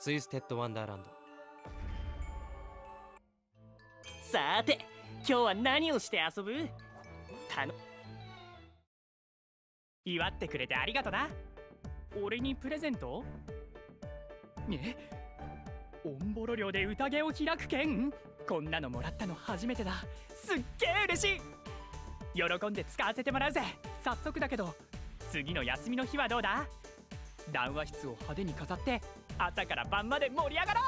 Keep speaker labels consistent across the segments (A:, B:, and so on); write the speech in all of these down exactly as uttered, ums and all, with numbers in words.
A: ツイステッドワンダーランド。
B: さて今日は何をして遊ぶ？たの祝ってくれてありがとな。俺にプレゼント？ね、オンボロ漁で宴を開く券？こんなのもらったの初めてだ。すっげえ嬉しい。喜んで使わせてもらうぜ。早速だけど次の休みの日はどうだ？談話室を派手に飾って朝から晩まで盛り上がろう。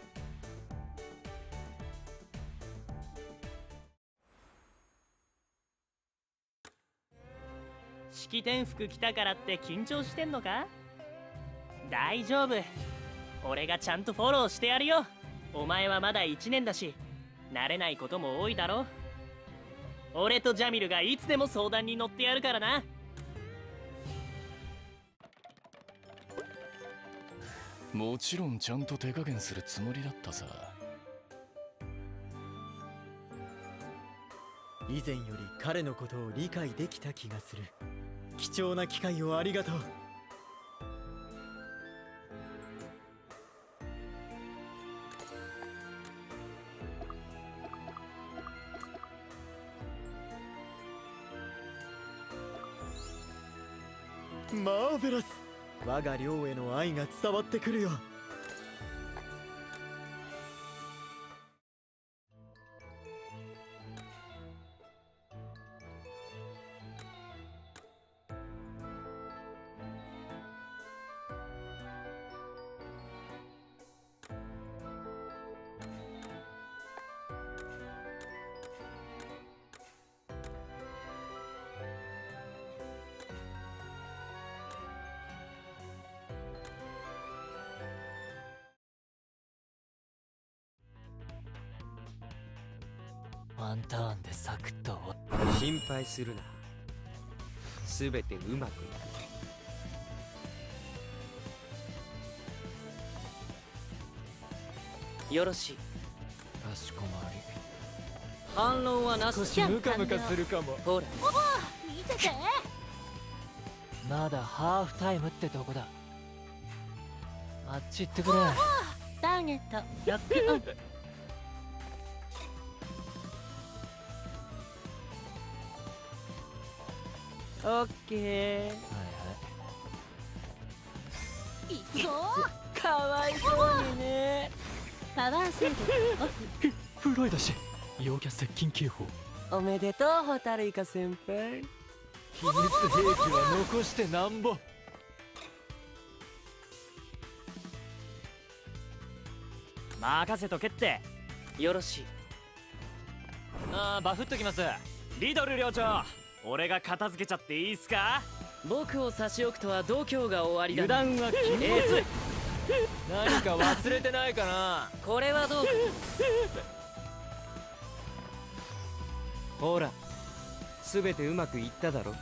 B: 式典服着たからって緊張してんのか？大丈夫、俺がちゃんとフォローしてやるよ。お前はまだいちねんだし慣れないことも多いだろ。俺とジャミルがいつでも相談に乗ってやるからな。
C: もちろんちゃんと手加減するつもりだったさ。
D: 以前より彼のことを理解できた気がする。貴重な機会をありがとう。マーベラス。我が寮への愛が伝わってくるよ。
E: ワンターンでサクッと。
A: 心配するな、すべてうまくいく。よろしい。
E: かしこまり。
A: 反論はなし。
E: 少しムカムカするかも。
A: ほら
F: 見てて。
E: まだハーフタイムってとこだ。あっち行ってくれ。
F: ターゲットロックオン。
A: オッケー。
E: はいはい。
F: 行くぞ。
A: かわいそうにね。
F: パワーセーブオフ。
E: フロイだし陽キャ接近警報。
A: おめでとうホタルイカ先輩。
E: 秘密兵器は残してなんぼ。
B: 任せとけって。
A: よろしい。
B: ああ、バフっときます。リドル寮長、俺が片付けちゃっていいっすか？
A: 僕を差し置くとは度胸が終わりだ。
B: 油断は禁物。
A: エース、
E: 何か忘れてないかな。
A: これはどうか。ほら、すべてうまくいっただろ。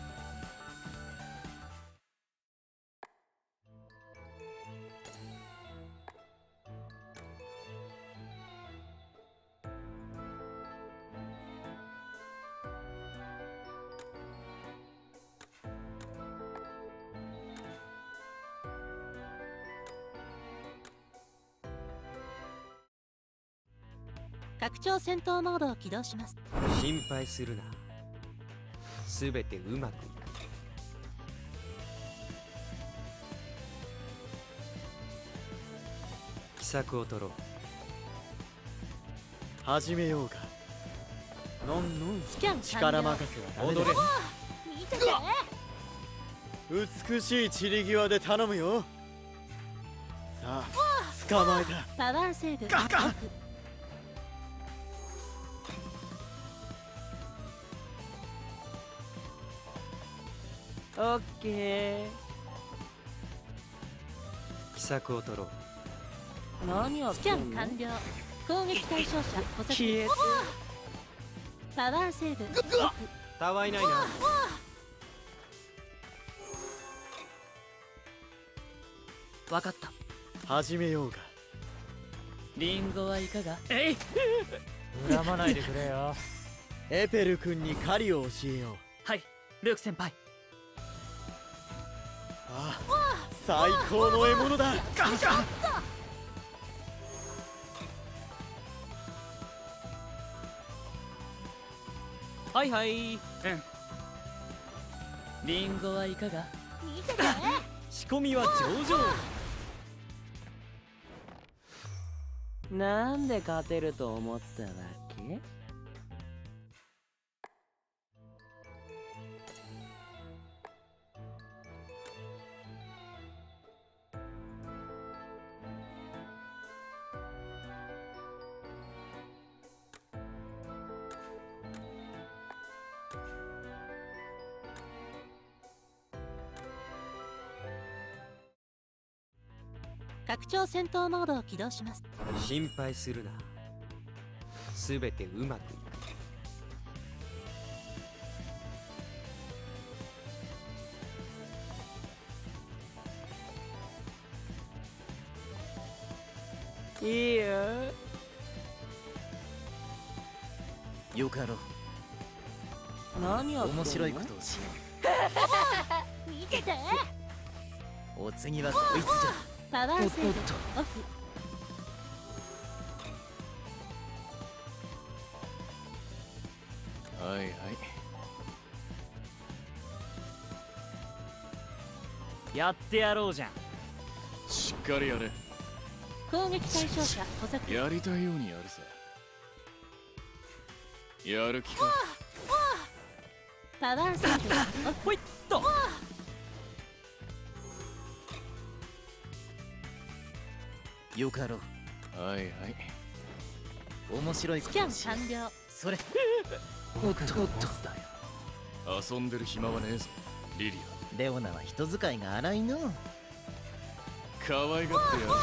F: 拡張戦闘モードを起動します。
A: 心配するな、すべてうまくいく。奇策を取ろう。
D: 始めようか。のんのん。
F: スキャン
D: 力任せはダメだ。
F: 踊れ。見てて。
D: 美しい散り際で頼むよ。さあ捕まえた。
F: パワーセーブオフ。
A: オッケー。奇策を取ろう。何やっ
F: スキャン完了。攻撃対象者捕捉。
A: 消えて。
F: パワーセーブオフ。
A: たわいないな。わかった。
D: 始めようか。
A: リンゴはいかが？
B: えい。
E: 恨まないでくれよ。
D: エペル君に狩りを教えよう。
B: はい、ルーク先輩。
D: ああ、最高の獲物だ。
E: はいはい。
B: うん。
E: リンゴはいかが？
F: 見てて。
D: 仕込みは上々。
E: なんで勝てると思ったわけ？
F: 拡張戦闘モードを起動します。
A: 心配するな。すべてうまくいく。
E: いいよ。
D: よかろう。
E: 何やってんの？
D: 面白いことをしよ
F: 見てて。
D: う。お次はこいつじゃ。
F: パワーセーブオフ。
C: はいはい。
E: やってやろうじゃん。
C: しっかりやれ。
F: 攻撃対象者捕獲。
C: やりたいようにやるさ。やる気か。
F: パワーセーブオフ。
E: ほいっと。
D: よかろう。
C: はいはい。
D: 面白いこ
F: スキャン
D: とをしよう。
F: 完了。
D: それ。
E: おっとっと。
C: 遊んでる暇はねえぞ、リリ
D: レオナは人使いが荒いの。
C: ア。可愛がってやる。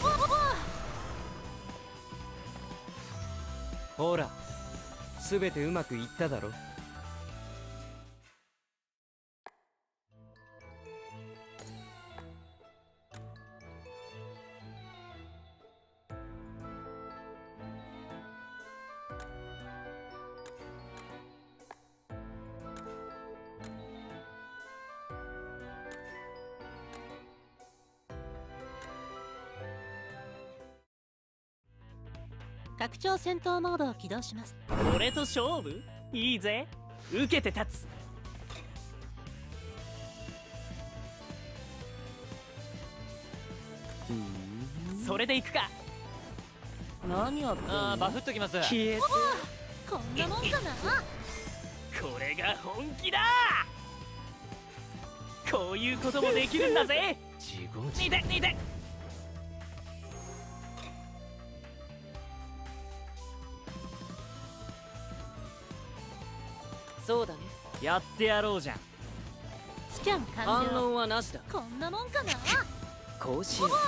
A: ほら、すべてうまくいっただろ。
F: 拡張戦闘モードを起動します。
B: 俺と勝負？いいぜ。受けて立つ。それでいくか。
E: 何やってんの？ああ、バフっときます。
B: 消えて。
F: こんなもんかな。
B: これが本気だ。こういうこともできるんだぜ。
E: 自業自
B: 似て似て。
E: そうだね。やってやろうじゃん。
F: スキャン完
E: 反
F: 了。
E: 論はなしだ。
F: こんなもんかな。
E: 甲子園。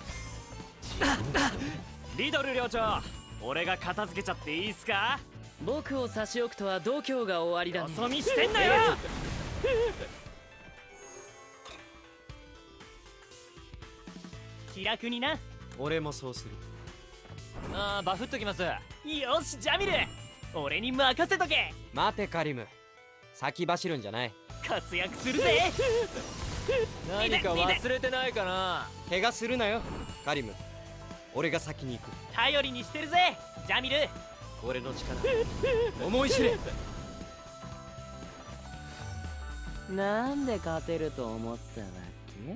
B: リドル寮長、俺が片付けちゃっていいっすか？
E: 僕を差し置くとは度胸が終わりだね。
B: よそ見してんなよ。気楽にな。
A: 俺もそうする。
E: ああ、バフっときます。
B: よし、ジャミル、俺に任せとけ。
A: 待てカリム、先走るんじゃない。
B: 活躍するぜ。
E: 何か忘れてないかな。
A: 怪我するなよカリム。俺が先に行く。
B: 頼りにしてるぜジャミル。
A: 俺の力思い知れ。
E: なんで勝てると思ったわけ？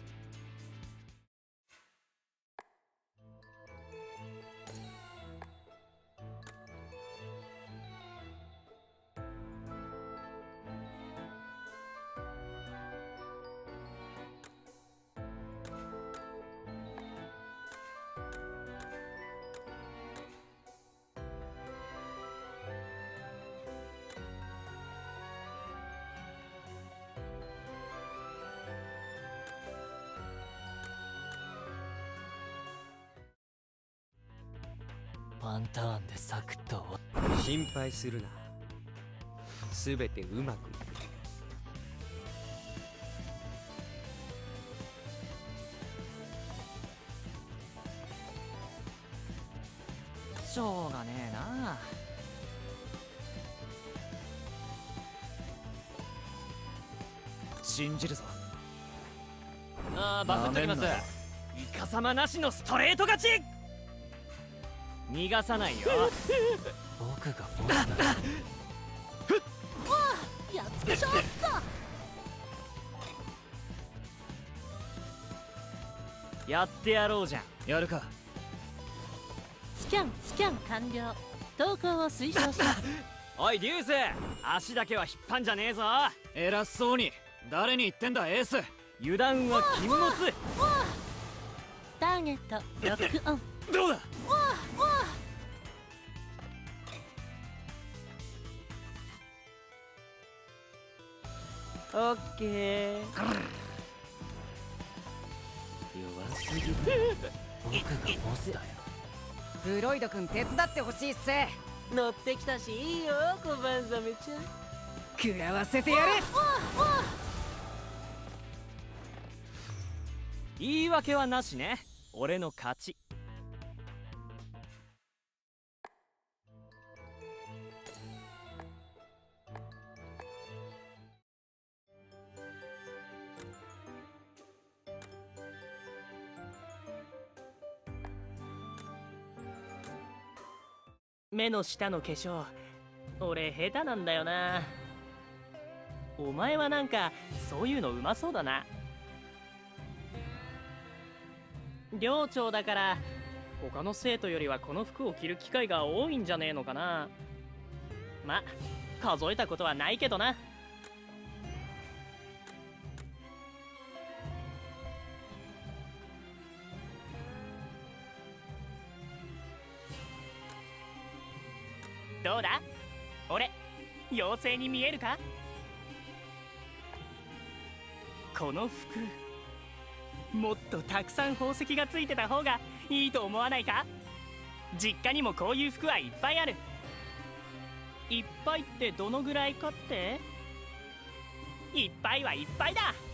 E: ワンターンでサクッと。
A: 心配するな。すべてうまくいく。
E: しょうがねえな。
B: 信じるぞ。
E: ああ、バフっときます。
B: イカサマなしのストレート勝ち。逃がさないよ。
E: 僕がボスだ。
F: ちょっと
A: やってやろうじゃん。
D: やるか。
F: スキャンスキャン完了。投稿を推奨します。
A: おいデュース、足だけは引っ張んじゃねえぞ。
D: 偉そうに。誰に言ってんだエース。
A: 油断は禁物。
F: ターゲットロックオン。
D: どうだ。
A: オッケー。弱すぎる。
E: 僕がボスだよ。
G: フロイド君手伝ってほしいっす。
A: 乗ってきたしいいよ小判ザメちゃん。
G: 食らわせてやる。
A: 言い訳はなしね。俺の勝ち。
B: 目の下の化粧俺下手なんだよな。お前はなんかそういうのうまそうだな。寮長だから他の生徒よりはこの服を着る機会が多いんじゃねえのかな。ま、数えたことはないけどな。どうだ俺妖精に見えるか。この服もっとたくさん宝石がついてた方がいいと思わないか。実家にもこういう服はいっぱいある。いっぱいってどのぐらいかって。いっぱいはいっぱいだ。